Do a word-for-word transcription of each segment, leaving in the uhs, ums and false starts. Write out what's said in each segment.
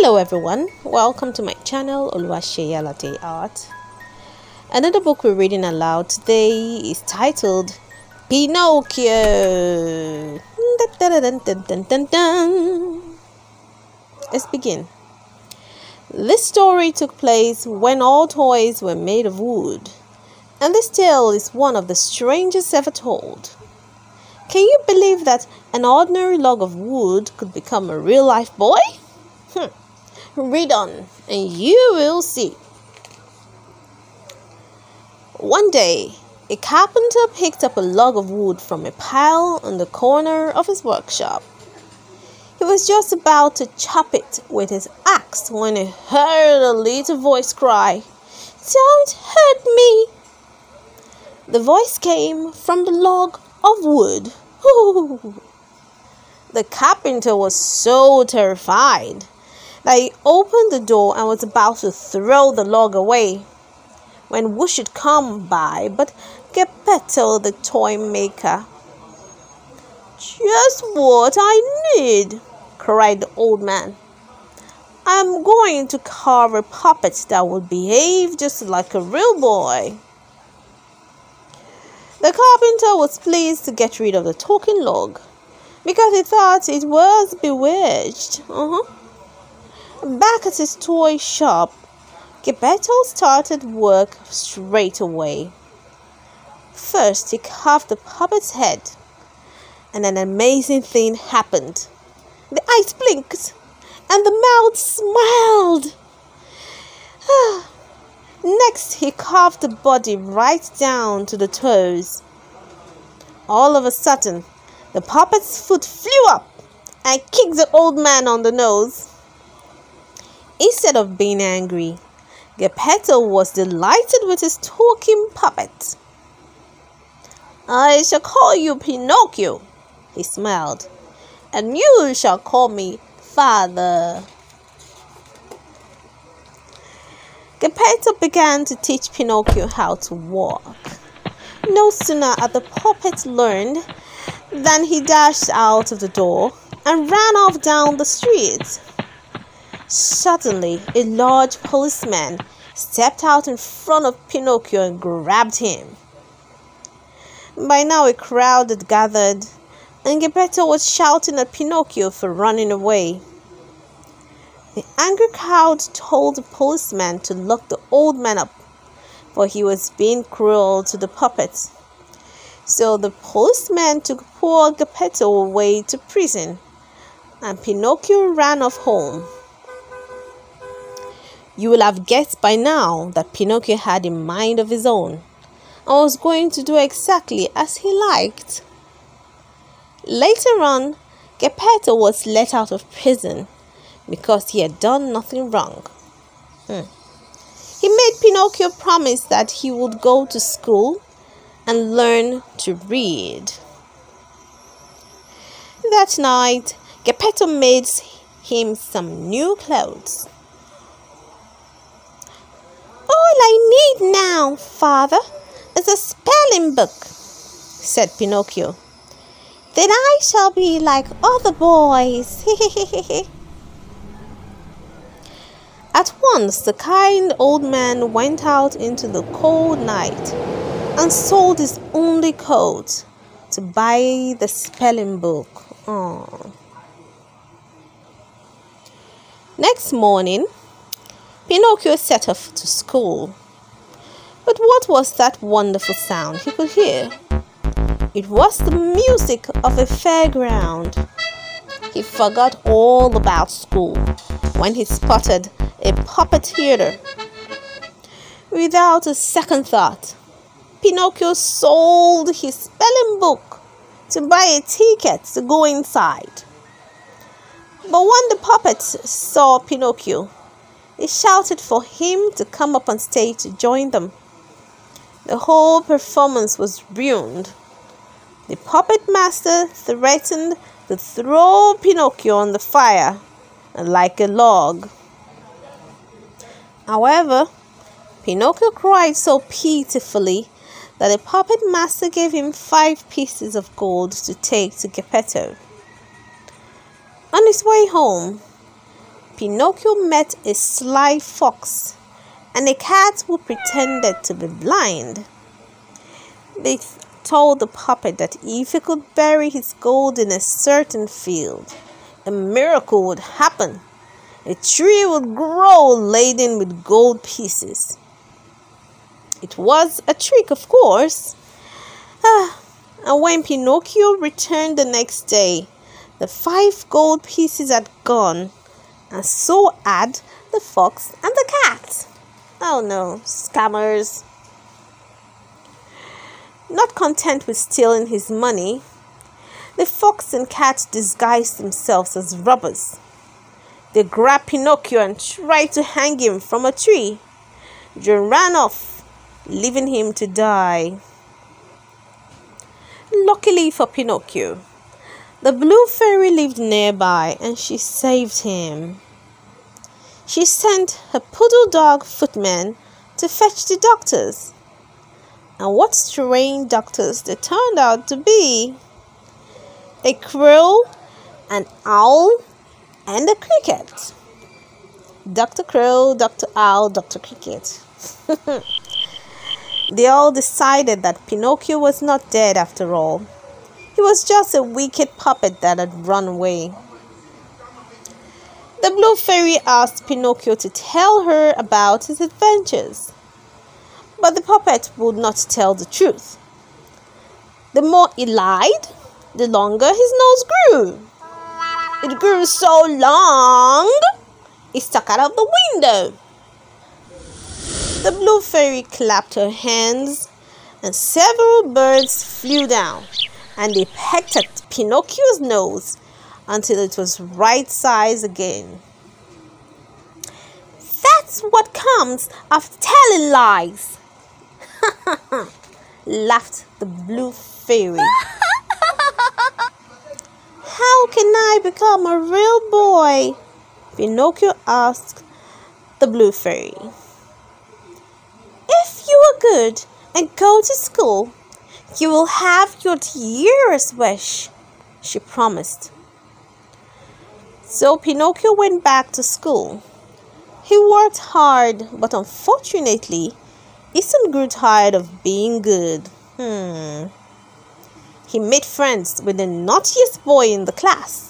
Hello everyone, welcome to my channel Aloud Art. Another book we're reading aloud today is titled Pinocchio. Dun, dun, dun, dun, dun, dun. Let's begin. This story took place when all toys were made of wood, and this tale is one of the strangest ever told. Can you believe that an ordinary log of wood could become a real-life boy? Hmm. Read on, and you will see. One day, a carpenter picked up a log of wood from a pile in the corner of his workshop. He was just about to chop it with his axe when he heard a little voice cry, "Don't hurt me!" The voice came from the log of wood. Ooh. The carpenter was so terrified that he opened the door and was about to throw the log away when who should come by but Geppetto the toy maker. "Just what I need," cried the old man. "I'm going to carve a puppet that will behave just like a real boy." The carpenter was pleased to get rid of the talking log because he thought it was bewitched. Uh-huh. Back at his toy shop, Geppetto started work straight away. First, he carved the puppet's head, and an amazing thing happened. The eyes blinked, and the mouth smiled. Next, he carved the body right down to the toes. All of a sudden, the puppet's foot flew up and kicked the old man on the nose. Instead of being angry, Geppetto was delighted with his talking puppet. "I shall call you Pinocchio," he smiled, "and you shall call me Father." Geppetto began to teach Pinocchio how to walk. No sooner had the puppet learned than he dashed out of the door and ran off down the street. Suddenly, a large policeman stepped out in front of Pinocchio and grabbed him. By now, a crowd had gathered, and Geppetto was shouting at Pinocchio for running away. The angry crowd told the policeman to lock the old man up, for he was being cruel to the puppet. So the policeman took poor Geppetto away to prison, and Pinocchio ran off home. You will have guessed by now that Pinocchio had a mind of his own and was going to do exactly as he liked. Later on, Geppetto was let out of prison because he had done nothing wrong. Hmm. He made Pinocchio promise that he would go to school and learn to read. That night, Geppetto made him some new clothes. "All I need now, Father, is a spelling book," said Pinocchio. "Then I shall be like other boys." At once, the kind old man went out into the cold night and sold his only coat to buy the spelling book. Aww. Next morning, Pinocchio set off to school. But what was that wonderful sound he could hear? It was the music of a fairground. He forgot all about school when he spotted a puppet theater. Without a second thought, Pinocchio sold his spelling book to buy a ticket to go inside. But when the puppet saw Pinocchio, they shouted for him to come up on stage to join them. The whole performance was ruined. The puppet master threatened to throw Pinocchio on the fire like a log. However, Pinocchio cried so pitifully that the puppet master gave him five pieces of gold to take to Geppetto. On his way home, Pinocchio met a sly fox and a cat who pretended to be blind. They told the puppet that if he could bury his gold in a certain field, a miracle would happen. A tree would grow laden with gold pieces. It was a trick, of course. Ah, and when Pinocchio returned the next day, the five gold pieces had gone, and so had the fox and the cat. Oh no, scammers. Not content with stealing his money, the fox and cat disguised themselves as robbers. They grabbed Pinocchio and tried to hang him from a tree. They ran off, leaving him to die. Luckily for Pinocchio, the blue fairy lived nearby and she saved him. She sent her poodle dog footman to fetch the doctors. And what strange doctors they turned out to be! A crow, an owl, and a cricket. Doctor Crow, Doctor Owl, Doctor Cricket. They all decided that Pinocchio was not dead after all. He was just a wicked puppet that had run away. The blue fairy asked Pinocchio to tell her about his adventures, but the puppet would not tell the truth. The more he lied, the longer his nose grew. It grew so long, it stuck out of the window. The blue fairy clapped her hands, and several birds flew down, and they pecked at Pinocchio's nose until it was right size again. That's what comes of telling lies, laughed the blue fairy. How can I become a real boy? Pinocchio asked the blue fairy. If you are good and go to school, you will have your dearest wish, she promised. So Pinocchio went back to school. He worked hard, but unfortunately, he soon grew tired of being good. Hmm. He made friends with the naughtiest boy in the class.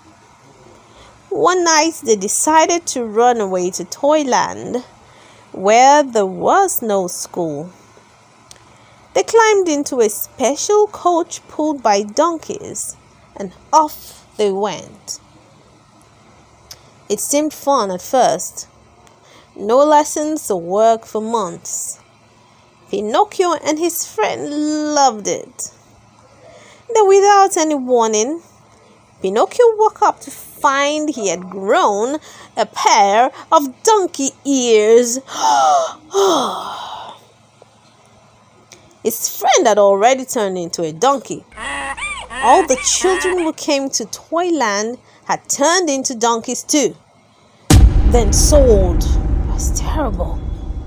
One night, they decided to run away to Toyland, where there was no school. They climbed into a special coach pulled by donkeys, and off they went. It seemed fun at first. No lessons or work for months. Pinocchio and his friend loved it. Then, without any warning, Pinocchio woke up to find he had grown a pair of donkey ears. His friend had already turned into a donkey. All the children who came to Toyland had turned into donkeys too. Then sold. It was terrible.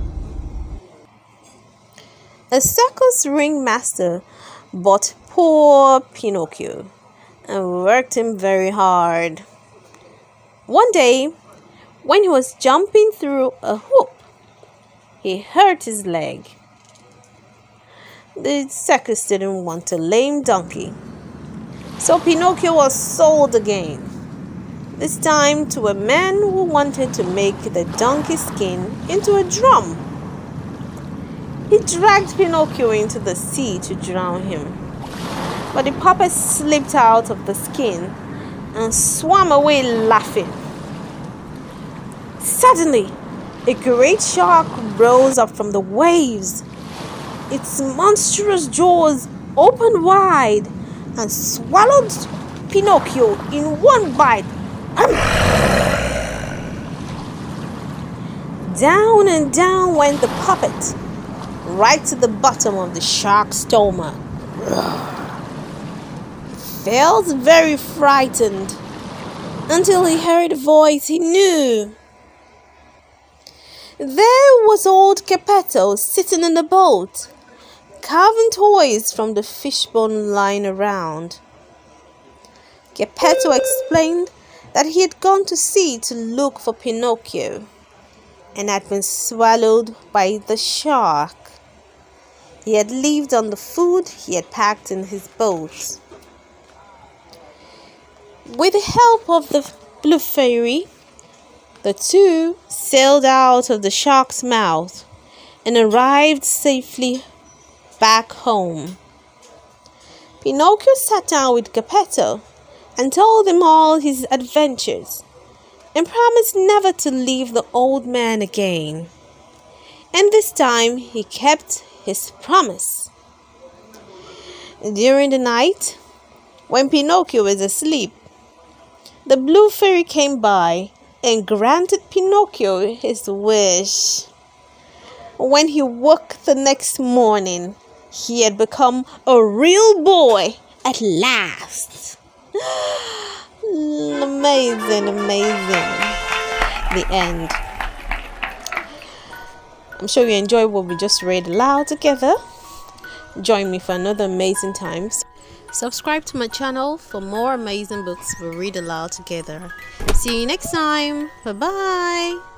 A circus ringmaster bought poor Pinocchio and worked him very hard. One day, when he was jumping through a hoop, he hurt his leg. The circus didn't want a lame donkey, so Pinocchio was sold again, this time to a man who wanted to make the donkey skin into a drum. He dragged Pinocchio into the sea to drown him, but the puppet slipped out of the skin and swam away laughing. Suddenly, a great shark rose up from the waves. Its monstrous jaws opened wide and swallowed Pinocchio in one bite. Down and down went the puppet, right to the bottom of the shark's stomach. He felt very frightened until he heard a voice he knew. There was old Geppetto sitting in the boat, carving toys from the fishbone lying around. Geppetto explained that he had gone to sea to look for Pinocchio and had been swallowed by the shark. He had lived on the food he had packed in his boat. With the help of the blue fairy, the two sailed out of the shark's mouth and arrived safely back home. Pinocchio sat down with Geppetto and told him all his adventures and promised never to leave the old man again. And this time he kept his promise. During the night, when Pinocchio was asleep, the blue fairy came by and granted Pinocchio his wish. When he woke the next morning, he had become a real boy at last. Amazing, amazing. The end. I'm sure you enjoyed what we just read aloud together. Join me for another amazing times. Subscribe to my channel for more amazing books we read aloud together. See you next time. Bye bye.